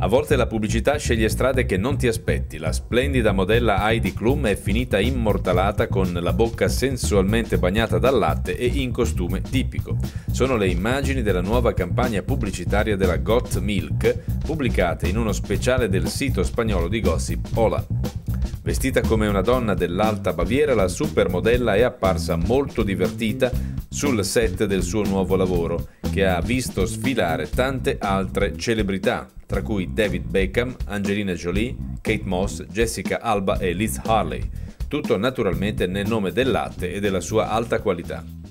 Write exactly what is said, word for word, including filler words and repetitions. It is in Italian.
A volte la pubblicità sceglie strade che non ti aspetti. La splendida modella Heidi Klum è finita immortalata con la bocca sensualmente bagnata dal latte e in costume tipico. Sono le immagini della nuova campagna pubblicitaria della Got Milk, pubblicate in uno speciale del sito spagnolo di gossip Hola. Vestita come una donna dell'Alta Baviera, la supermodella è apparsa molto divertita sul set del suo nuovo lavoro, che ha visto sfilare tante altre celebrità, tra cui David Beckham, Angelina Jolie, Kate Moss, Jessica Alba e Liz Hurley. Tutto naturalmente nel nome del latte e della sua alta qualità.